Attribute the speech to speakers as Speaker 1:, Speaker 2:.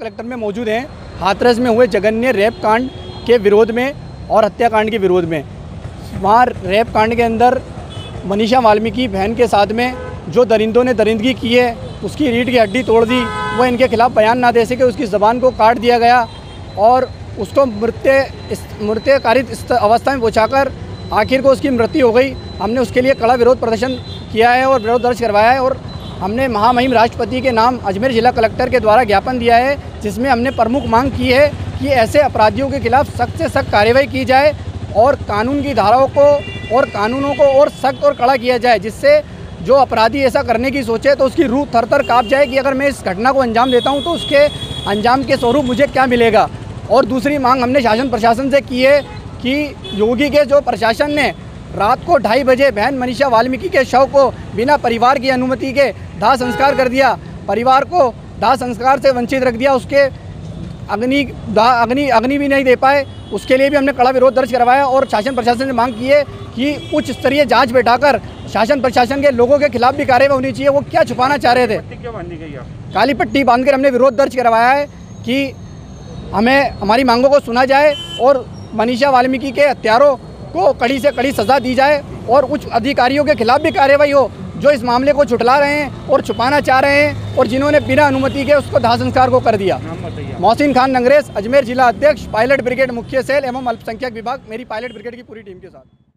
Speaker 1: Collector में मौजूद हैं हाथरस में हुए जघन्य रेप कांड के विरोध में और हत्याकांड के विरोध में। वहाँ रेप कांड के अंदर मनीषा वाल्मीकि बहन के साथ में जो दरिंदों ने दरिंदगी की है, उसकी रीढ़ की हड्डी तोड़ दी, वह इनके खिलाफ़ बयान ना दे सके, उसकी ज़बान को काट दिया गया और उसको मृत्युकारित अवस्था में पहुँचाकर आखिर को उसकी मृत्यु हो गई। हमने उसके लिए कड़ा विरोध प्रदर्शन किया है और विरोध दर्ज करवाया है और हमने महामहिम राष्ट्रपति के नाम अजमेर जिला कलेक्टर के द्वारा ज्ञापन दिया है, जिसमें हमने प्रमुख मांग की है कि ऐसे अपराधियों के खिलाफ सख्त से सख्त कार्रवाई की जाए और कानून की धाराओं को और कानूनों को और सख्त और कड़ा किया जाए, जिससे जो अपराधी ऐसा करने की सोचे तो उसकी रूह थर थर काँप जाए कि अगर मैं इस घटना को अंजाम देता हूँ तो उसके अंजाम के स्वरूप मुझे क्या मिलेगा। और दूसरी मांग हमने शासन प्रशासन से की है कि योगी के जो प्रशासन ने रात को 2:30 बजे बहन मनीषा वाल्मीकि के शव को बिना परिवार की अनुमति के दाह संस्कार कर दिया, परिवार को दाह संस्कार से वंचित रख दिया, उसके अग्नि भी नहीं दे पाए, उसके लिए भी हमने कड़ा विरोध दर्ज करवाया और शासन प्रशासन से मांग की है कि उच्च स्तरीय जांच बैठाकर शासन प्रशासन के लोगों के खिलाफ भी कार्रवाई होनी चाहिए। वो क्या छुपाना चाह रहे थे? काली पट्टी बांधकर हमने विरोध दर्ज करवाया है कि हमें हमारी मांगों को सुना जाए और मनीषा वाल्मीकि के हत्यारों को कड़ी से कड़ी सज़ा दी जाए और उच्च अधिकारियों के खिलाफ भी कार्रवाई हो जो इस मामले को छुटला रहे हैं और छुपाना चाह रहे हैं और जिन्होंने बिना अनुमति के उसको दाह संस्कार को कर दिया। मोहसिन खान नंगरेज, अजमेर जिला अध्यक्ष, पायलट ब्रिगेड मुख्य सेल एवं अल्पसंख्यक विभाग, मेरी पायलट ब्रिगेड की पूरी टीम के साथ।